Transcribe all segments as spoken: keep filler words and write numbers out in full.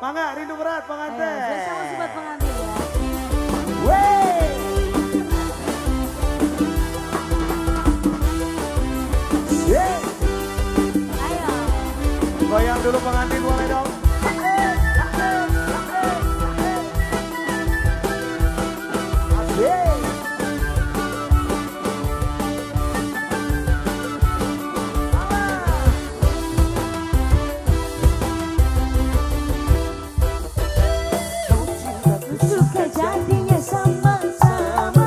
Mangga, rindu berat pengantin. Ayo, bersama sobat pengantin ya. Wey. Yeah. Ayo. Goyang dulu pengantin boleh dong. Asik. Suka jadinya sama-sama,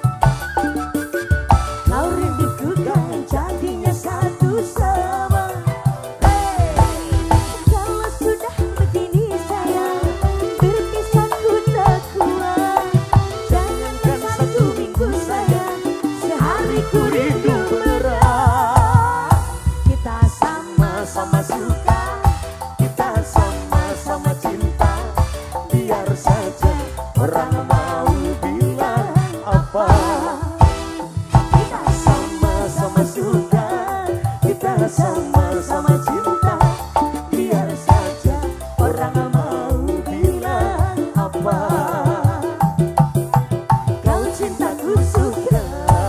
kau rinduku kan jadinya satu sama. Hey, kalau sudah begini sayang, berpisah ku tak kuat. Jangankan satu minggu sayang, sehari ku rindu berat. Kita sama-sama suka, kita sama-sama cinta. Biar saja orang mau bilang apa. Kita sama-sama suka, kita sama-sama cinta. Biar saja orang mau bilang apa. Kau cintaku suka.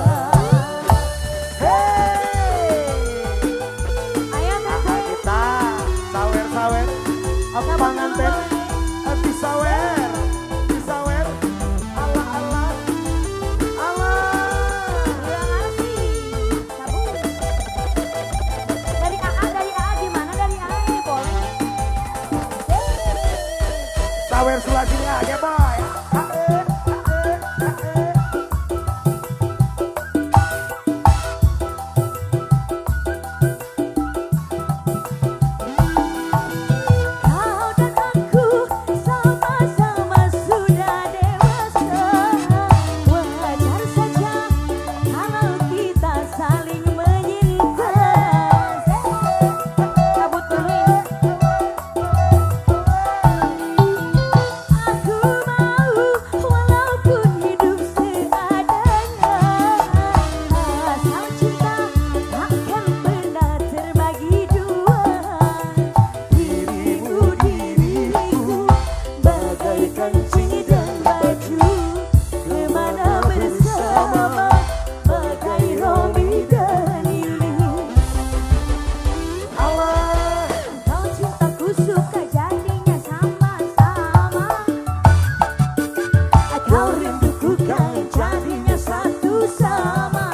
Hey. Ayo Nah, kita sawer-sawer apa pengantin di sawer, di sawer, ala ala, ala. terima kasih. Sabun. Dari A A, dari A A gimana dari A A nih boleh? Sawer sebelah sini aja boy. Kau dan aku sama-sama sudah dewasa. Wajar saja kalau kita saling menyinta. Cabut kuning. Aku mau walaupun hidup seadanya. Asal cinta takkan pernah terbagi dua. Dirimu diriku bagaikan cincin dan baju, kemana bersama bagai Romi dan Lili. Allah. Kau cintaku suka jadinya sama-sama, kau rinduku kan jadinya satu sama.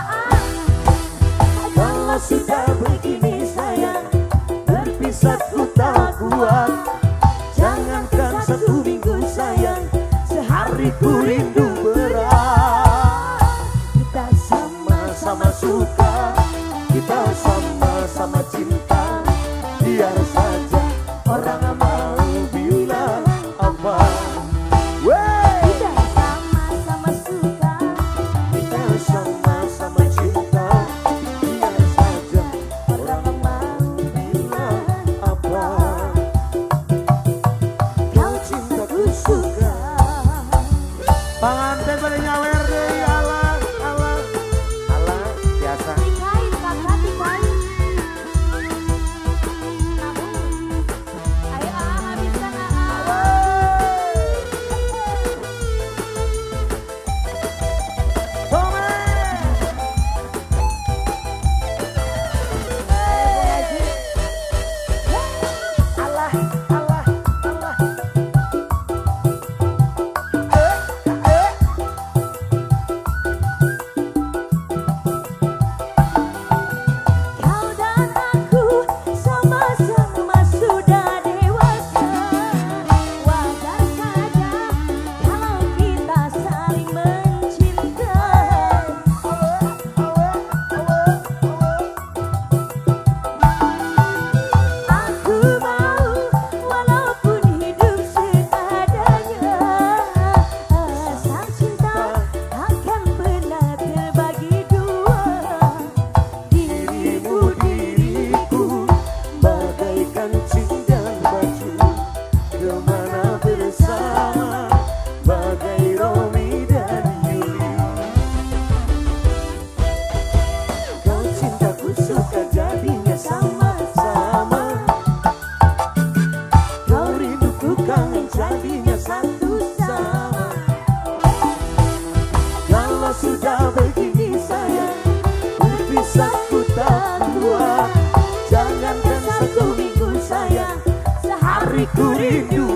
Kalau sudah begini sayang, berpisah ku tak kuat. Jangankan satu minggu sayang, sehari ku rindu berat. Kita Sama-sama suka, kita sama-sama cinta. Biar saja orang mau bilang apa. Wey. Kita sama-sama suka, Kita sama-sama cinta. Biar saja orang mau bilang apa. kau cintaku suka. Pangan bukan jadinya satu sama. Kalau sudah begini sayang, berpisah ku tak kuat. Jangankan satu minggu sayang, sehari ku rindu